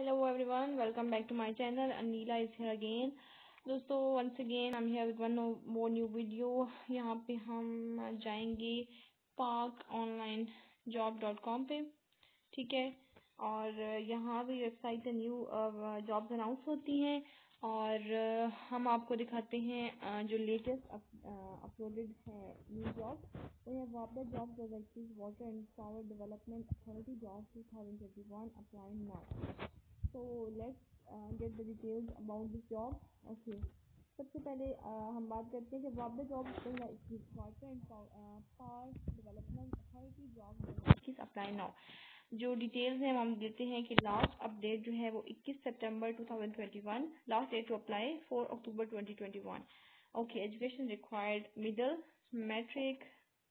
Hello everyone, welcome back to my channel. Anila is here again. दोस्तों once again I'm here with one more new video. यहाँ पे हम जाएंगे parkonlinejob.com पे, ठीक है। और यहाँ भी वेबसाइट से न्यू जॉब्स अनाउंस होती हैं और हम आपको दिखाते हैं जो लेटेस्ट अपलोडेड है न्यू जॉब। तो है वापडा job vacancies water and power development authority job 2021 applying now. So let's get the details about this job. Okay. सबसे पहले हम बात करते हैं कि वापडा job water and power development authority job apply now. जो डिटेल्स हैं हम देते हैं कि लास्ट अपडेट जो है वो 21 सितंबर 2021, लास्ट डेट टू अप्लाई 4 अक्टूबर 2021। Okay, education required middle matric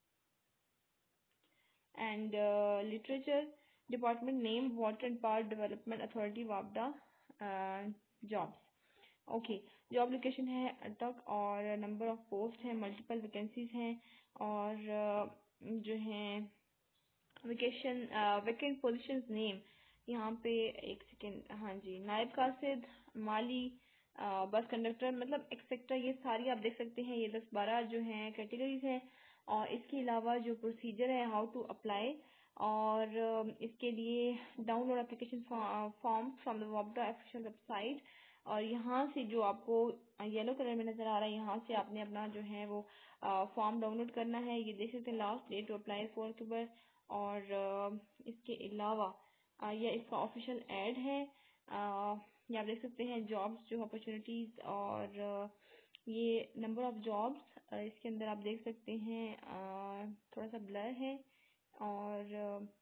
and literature, department name water and power development authority वापडा जॉब्स। ओके, जॉब लोकेशन है अटक और नंबर ऑफ पोस्ट है मल्टीपल वैकेंसीज हैं और जो हैं वैकेंट पोजीशंस नेम यहाँ पे एक सेकेंड, हाँ जी, नायब कासिद, माली, बस कंडक्टर, मतलब एक्सेट्रा, ये सारी आप देख सकते हैं। ये 10-12 जो हैं कैटेगरीज हैं और इसके अलावा जो प्रोसीजर है हाउ टू अप्लाई और इसके लिए download application form from the वापडा ऑफिशियल वेबसाइट। और यहाँ से जो आपको येलो कलर में नजर आ रहा है, यहाँ से आपने अपना जो है वो फॉर्म डाउनलोड करना है। ये देख सकते हैं लास्ट डेट टू अप्लाई 4 अक्टूबर। और इसके अलावा यह इसका ऑफिशियल एड है। ये आप देख सकते हैं जॉब्स जो अपॉर्चुनिटीज और ये नंबर ऑफ जॉब्स इसके अंदर आप देख सकते हैं। थोड़ा सा ब्लर है और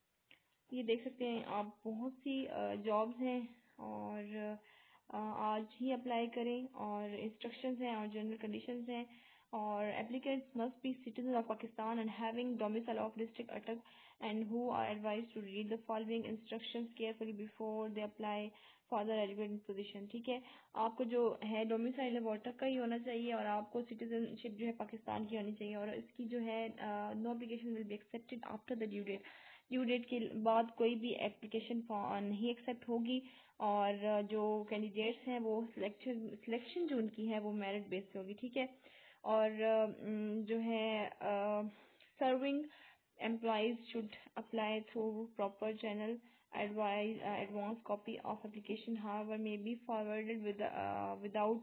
ये देख सकते हैं आप बहुत सी जॉब्स हैं और आज ही अप्लाई करें। और इंस्ट्रक्शंस हैं और जनरल कंडीशंस हैं और applicants must be citizen of Pakistan and having domicile of district Attock and who are advised to read the following instructions carefully before they apply for the relevant position। ठीक है, आपको जो है डोमिसाइल है वो अटक का ही होना चाहिए और आपको सिटीजनशिप जो है पाकिस्तान की होनी चाहिए। और इसकी जो है no application will be accepted after the due date. Due date के बाद कोई भी एप्लीकेशन नहीं एक्सेप्ट होगी और जो कैंडिडेट्स हैं वो सिलेक्शन जो उनकी है वो मेरिट बेस पे होगी, ठीक है। और जो है serving employees should apply through proper channel। Advance copy of application however may be forwarded without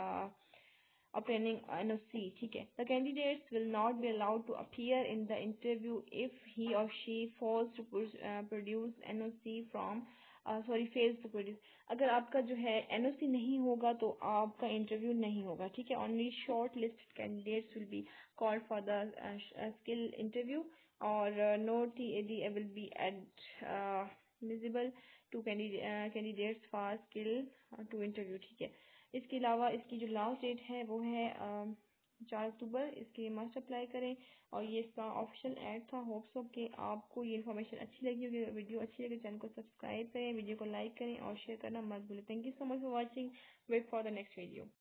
obtaining NOC। ठीक है, the candidates will not be allowed to appear in the interview if he or she fails to produce NOC from fails to produce। अगर आपका जो है NOC नहीं होगा तो आपका इंटरव्यू नहीं होगा, ठीक है। Only short listed candidates will be called for the skill interview और no TAD will be admissible to candidates for skill to interview, ठीक है। इसके अलावा इसकी जो लास्ट डेट है वो है 4 अक्टूबर। इसके लिए मस्ट अप्लाई करें और ये इसका ऑफिशियल ऐड था। होप्स सो कि आपको ये इन्फॉर्मेशन अच्छी लगी होगी। वीडियो अच्छी लगे चैनल को सब्सक्राइब करें, वीडियो को लाइक करें और शेयर करना मत भूलें। Thank you so much for watching. Wait for the next video.